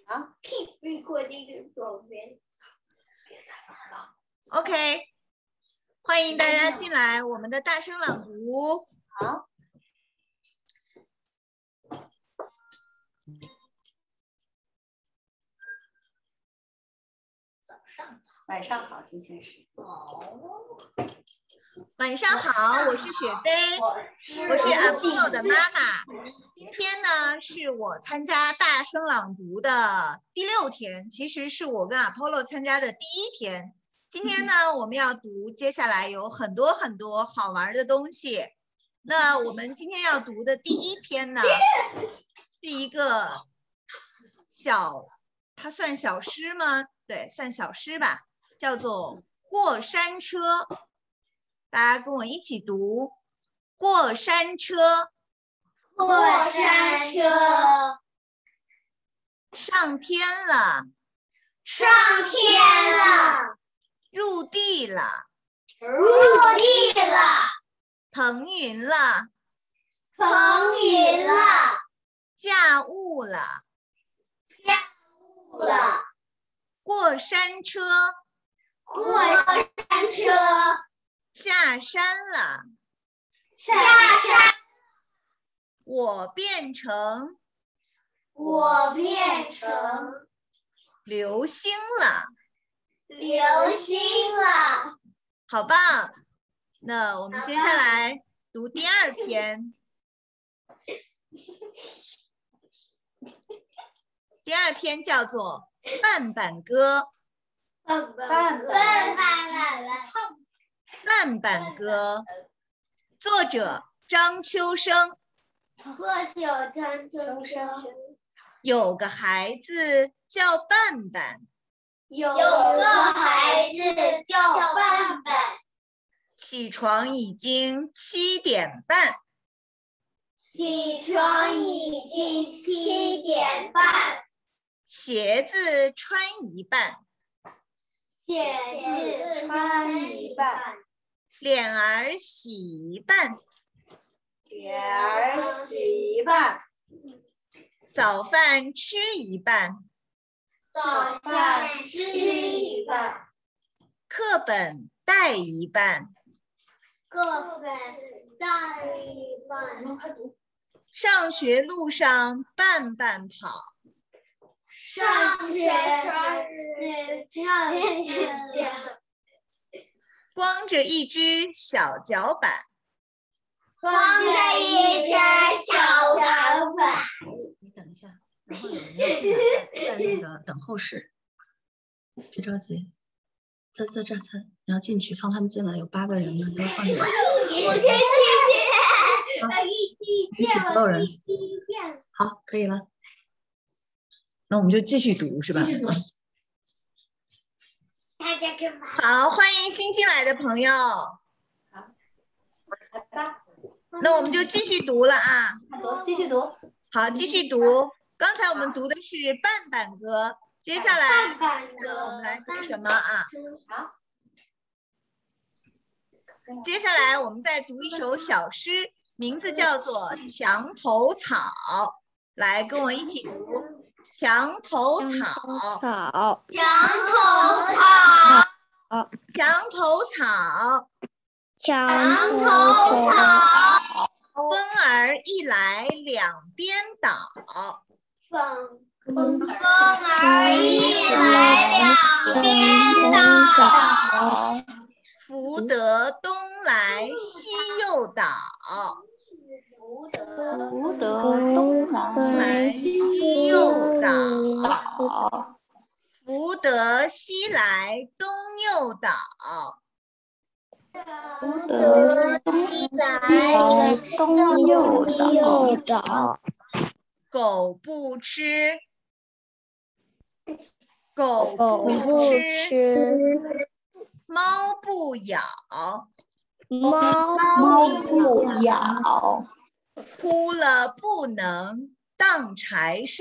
好，别过这个左边，别再玩了。 OK， 欢迎大家进来我们的大声朗读。 好。晚上好，今天是晚上好，我是雪飞，我是阿波罗的妈妈。今天呢，是我参加大声朗读的第6天，其实是我跟阿波罗参加的第1天。今天呢，我们要读，接下来有很多很多好玩的东西。那我们今天要读的第1篇呢，是一个它算小诗吗？对，算小诗吧，叫做《过山车》。大家跟我一起读：过山车， 过山车， 上天了， 上天了， 入地了， 入地了， 腾云了， 腾云了， 驾雾了， 驾雾了， 过山车， 过山车， 下山了， 下山， 我变成流星了， 流星了， 好棒！那我们接下来读第2篇。第2篇叫做《半板歌》。半板歌，作者张秋生。有个孩子叫半板， 有个孩子叫半板， 起床已经7点半， 起床已经7点半， 鞋子穿一半， 鞋子穿一半， 脸儿洗一半， 脸儿洗一半， 早饭吃一半， 早饭吃一半， 课本带一半， 课本带一半， 上学路上半半跑， 上学光着一只小脚板， 光着一只小脚板。 你等一下，然后有人要进来，在那个等候室，别着急，在这儿你要进去，放他们进来，有8个人呢，都放进来。 我可以允许所有人。好，可以了。 那我们就继续读，是吧？ 大家干嘛？ 好，欢迎新进来的朋友。 来吧， 那我们就继续读了啊。 继续读。 好，继续读。刚才我们读的是半板歌，接下来我们来读什么啊？ 好。 接下来我们再读一首小诗，名字叫做《墙头草》。来，跟我一起读：墙头草， 墙头草， 墙头草， 墙头草， 风儿一来两边倒， 风儿一来两边倒， 福得东来西又倒， 福得东来西又倒， 福得西来东又倒， 福得西来东又倒， 狗不吃，狗狗不不吃， 吃， 猫不咬， 猫不咬， 哭了不能当柴烧，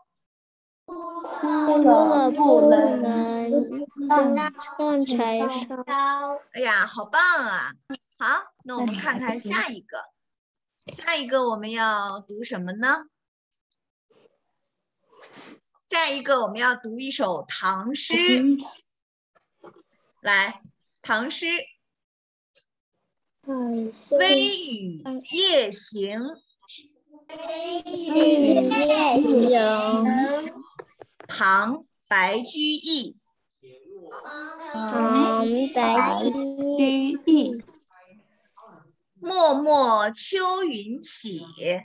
哭了不能当柴烧。 哎呀，好棒啊！好，那我们看看下一个。下一个我们要读什么呢？ 下一个我们要读一首唐诗，来，唐诗。微雨夜行，唐·白居易。漠漠秋云起，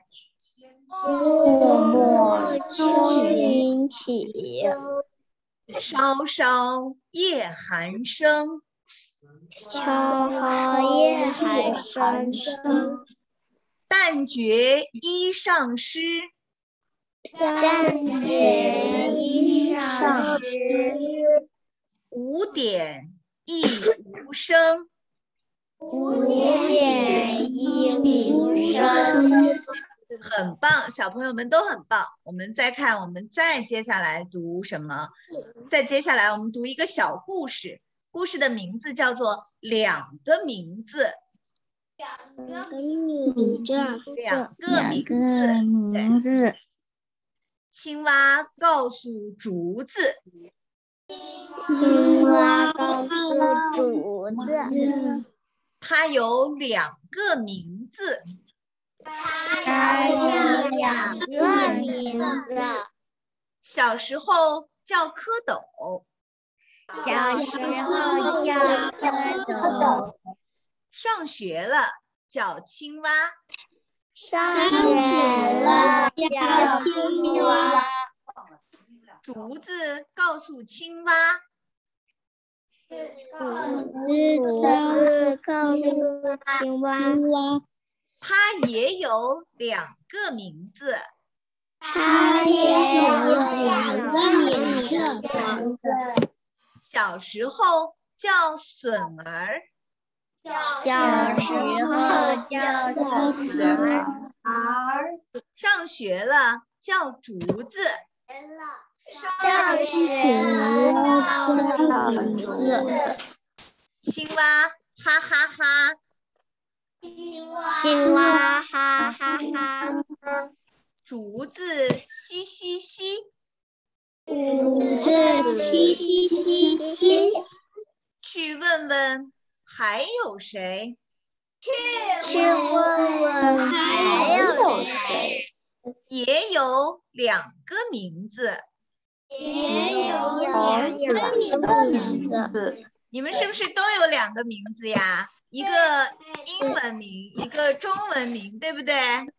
稍稍夜寒声。但觉衣上湿，无点亦无声。很棒，小朋友们都很棒。我们再看，我们再接下来读什么？再接下来我们读一个小故事，故事的名字叫做《两个名字》。两个名字。青蛙告诉竹子，它有两个名字。小时候叫蝌蚪，上学了叫青蛙。竹子告诉青蛙，它也有两个名字。小时候叫笋儿，上学了叫竹子。青蛙哈哈哈，竹子嘻嘻嘻，去问问还有谁？也有两个名字。你们是不是都有两个名字呀？一个英文名，一个中文名，对不对？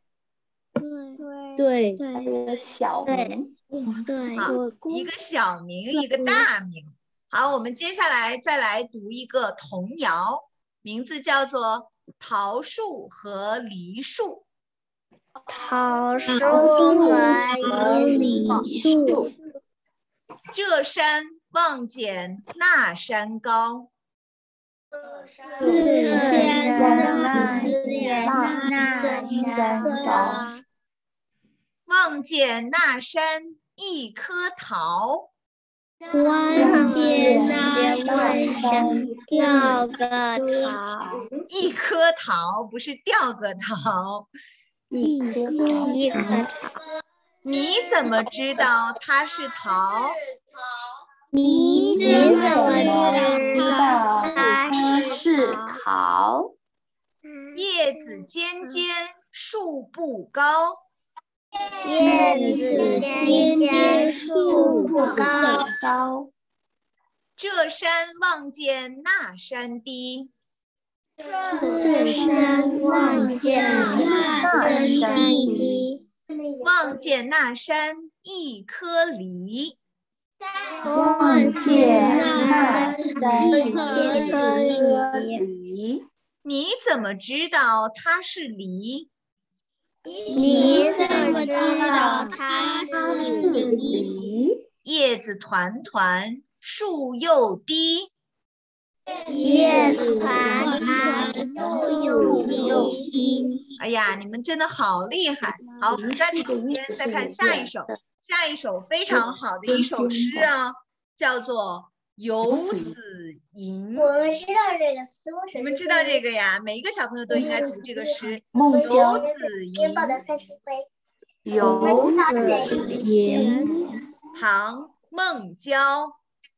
对， 小名， 好，一个小名，一个大名。好，我们接下来再来读一个童谣，名字叫做《桃树和梨树》。这山望见那山高，望见那山一颗桃，一颗桃不是掉个桃。你怎么知道它是桃？ 你怎么知道它是桃？ 叶子尖尖，树不高。这山望见那山低，望见那山一颗梨。你怎么知道它是梨？叶子团团，树又低。哎呀，你们真的好厉害！好，抓紧时间再看下一首。下一首非常好的一首诗啊，叫做《游子吟》。 我们知道这个诗， 你们知道这个呀？每一个小朋友都应该读这个诗。 梦游子吟， 报的30杯。 游子吟， 唐孟郊。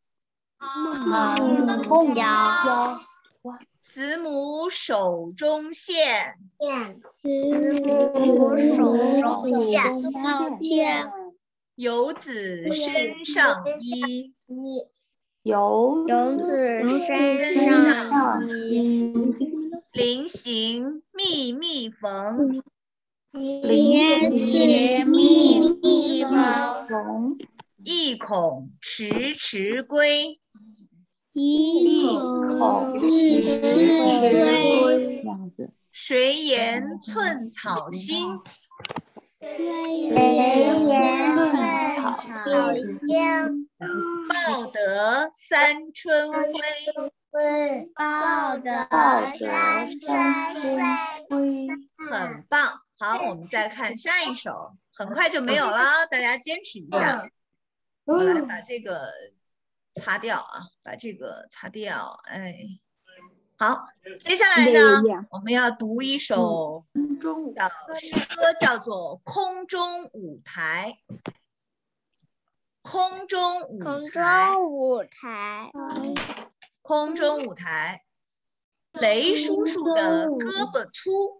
孟郊。 慈母手中线， 慈母手中线。 游子身上衣， 游子身上衣。 临行密密缝， 临行密密缝。 意恐迟迟归。 意恐迟归。 谁言寸草心， 谁言寸草心。 报得三春晖。 报得三春晖。 很棒。好，我们再看下一首，很快就没有了，大家坚持一下。我来把这个擦掉啊，把这个擦掉。哎，好，接下来呢，我们要读一首的诗歌，叫做《空中舞台》。空中舞台，空中舞台。雷叔叔的胳膊粗，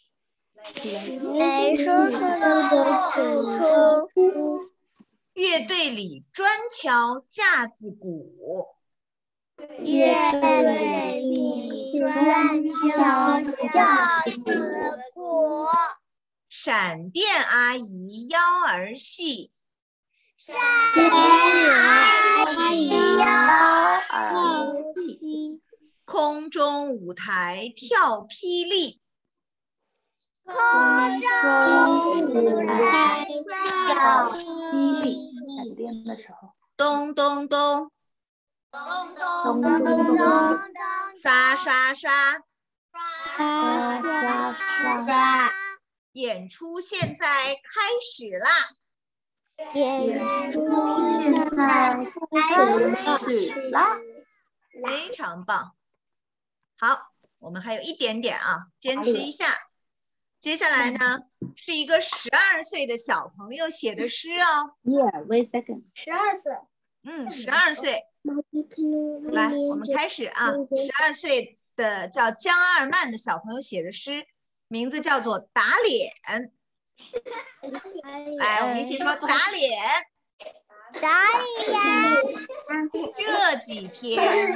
雷叔叔的胳膊粗。 乐队里专敲架子鼓， 乐队里专敲架子鼓。 闪电阿姨腰儿细， 闪电阿姨腰儿细。 空中舞台跳霹雳， 空中舞台跳霹雳。 闪电的时候， 咚咚咚， 咚咚咚， 刷刷刷， 刷刷刷。 演出现在开始啦！ 演出现在开始啦！ 非常棒。好，我们还有一点点啊，坚持一下。接下来呢，是一个12岁的小朋友写的诗哦。 wait second。 12岁。 12岁。来，我们开始啊。12岁的叫江二曼的小朋友写的诗，名字叫做《打脸》。来，我们一起说打脸。 打脸。 这几天，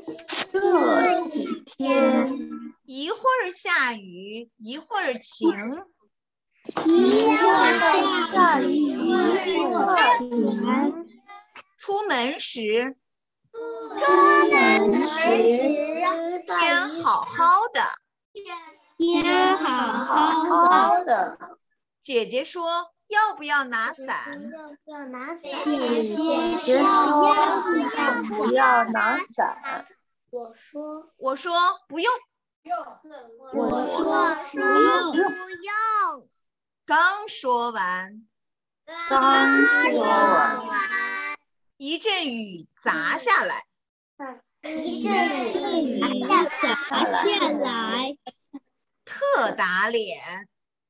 一会儿下雨，一会儿晴， 一会儿下雨，一会儿晴。 出门时，天好好的， 天好好的。 姐姐说要不要拿伞？ 姐姐说不要拿伞。 我说不用。 我说不用。 刚说完，一阵雨砸下来，特打脸。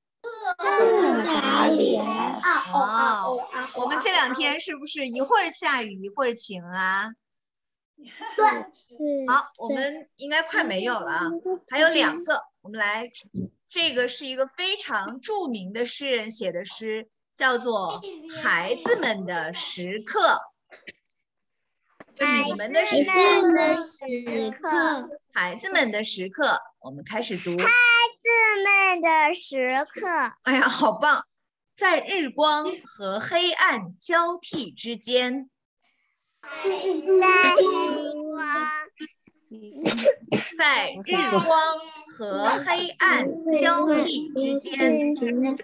我们这2天是不是一会儿下雨一会儿晴啊？ 对。 好，我们应该快没有了啊，还有2个，我们来，这个是一个非常著名的诗人写的诗，叫做《孩子们的时刻》。这是你们的时刻，孩子们的时刻，我们开始读。 孩子们的时刻。 哎呀，好棒！在日光和黑暗交替之间，在日光和黑暗交替之间，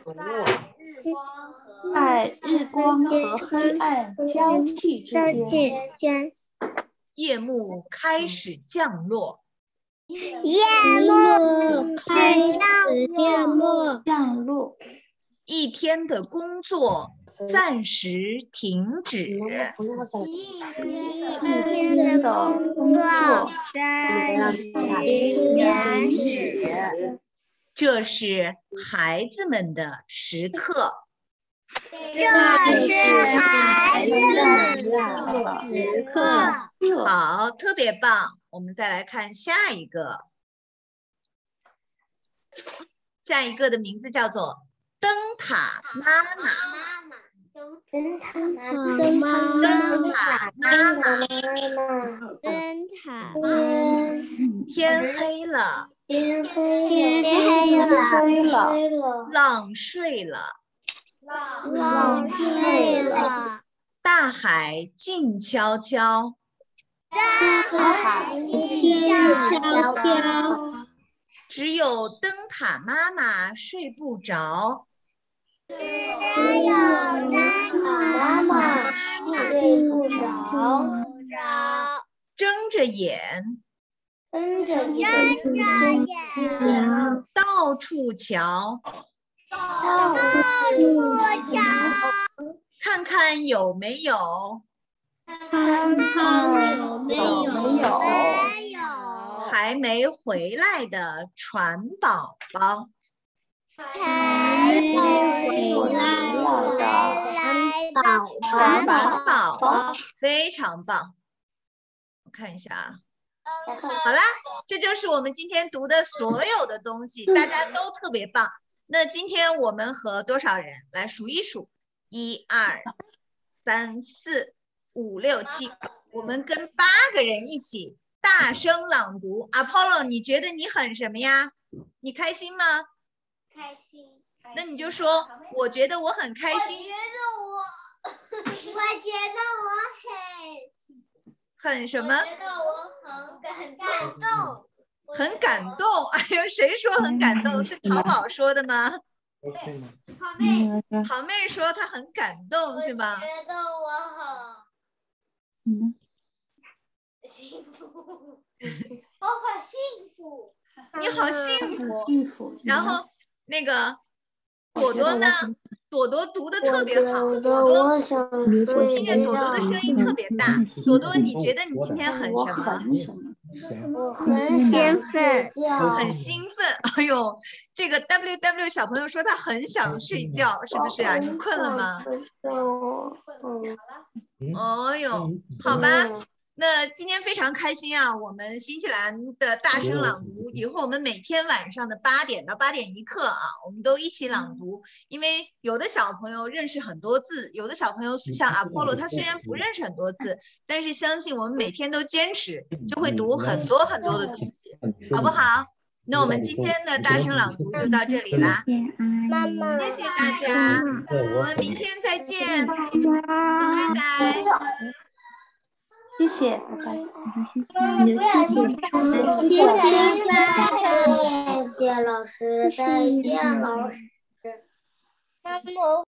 在日光和黑暗交替之间， 夜幕开始降落。 降落。 一天的工作暂时停止。 一天的工作暂时停止。 这是孩子们的时刻。 这是孩子们时刻。 好，特别棒。我们再来看下一个，下一个的名字叫做灯塔妈妈。 灯塔妈妈， 灯塔妈妈， 灯塔， 天黑了， 天黑了， 浪睡了， 浪睡了， 大海静悄悄， 静悄悄， 只有灯塔妈妈睡不着， 妈妈睡不着， 睁着眼， 睁着眼， 到处瞧，看看有没有还没回来的船宝宝。船宝宝非常棒，我看一下啊。好啦，这就是我们今天读的所有的东西，大家都特别棒。那今天我们和多少人来数一数？1、2、3、4、5、6、7，我们跟8个人一起大声朗读。Apollo， 你觉得你很什么呀？你开心吗？ 开心。 那你就说，我觉得我很开心。 我觉得我很什么？ 我觉得我很感动。 很感动。哎呦，谁说很感动？是淘宝说的吗？好妹说她很感动是吗？ 我觉得我很幸福。我好幸福。 你好幸福。 幸福。 然后那个朵朵呢？朵朵读的特别好。朵朵， 我想我听见朵朵的声音特别大。朵朵，你觉得你今天很什么？ 我很兴奋， 很兴奋。哎呦，这个 WW 小朋友说他很想睡觉，是不是啊？你困了吗？哦呦，好吧。那今天非常开心啊！我们新西兰的大声朗读，以后我们每天晚上的8点到8点1刻啊，我们都一起朗读。因为有的小朋友认识很多字，有的小朋友像 Apollo， 他虽然不认识很多字，但是相信我们每天都坚持，就会读很多很多的东西，好不好？那我们今天的大声朗读就到这里啦， 妈妈， 谢谢大家，我们明天再见，拜拜。 谢谢，拜拜。 谢谢老师，再见老师。